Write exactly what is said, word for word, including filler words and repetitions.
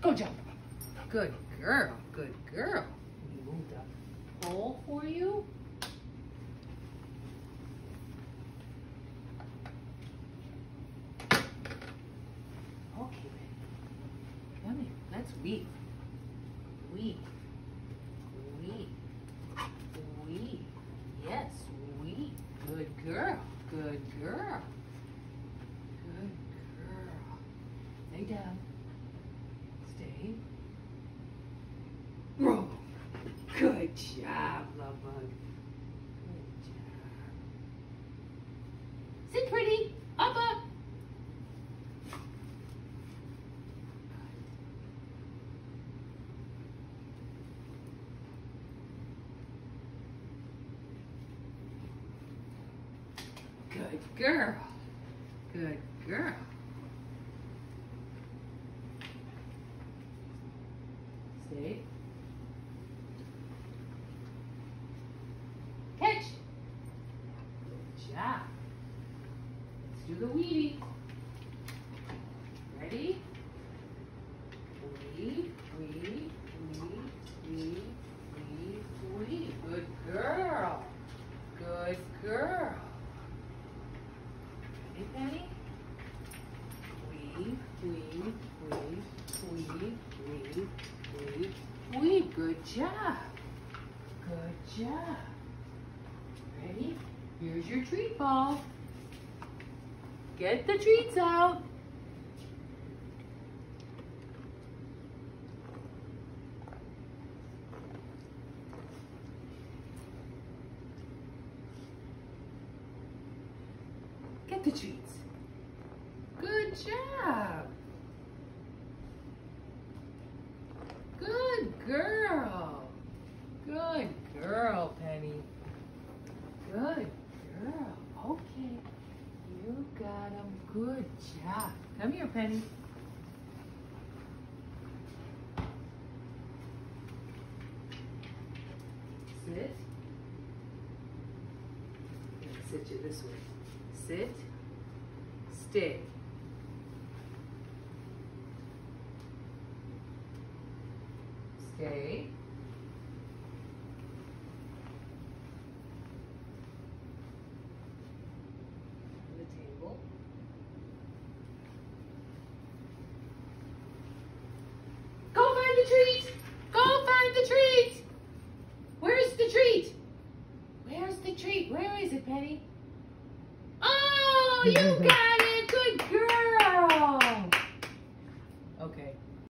Go jump. Good girl. Good girl. We moved a hole for you. Okay, come here. Let's weave. Weave. Weave. Weave. Yes, weave. Good girl. Good girl. Good girl. Lay down. Stay. Roll. Good job, love bug. Good job. Sit pretty. Up, up. Good girl. Good girl. Stay. Catch. Good job. Let's do the weaving. Ready? Weave, weave, weave, weave, weave, weave. Good girl. Good girl. Ready, Penny? Weave, weave, weave, weave, weave, weave, weave. Good job. Good job. Ready? Here's your treat ball. Get the treats out. Get the treats. Good job. Good girl. Good girl, Penny. Good girl. Okay. You got him. Good job. Come here, Penny. Sit. I'm gonna sit you this way. Sit. Stay. Stay. On the table. Go find the treat! Go find the treat! Where's the treat? Where's the treat? Where is it, Penny? Oh, you got it! Good girl! Okay.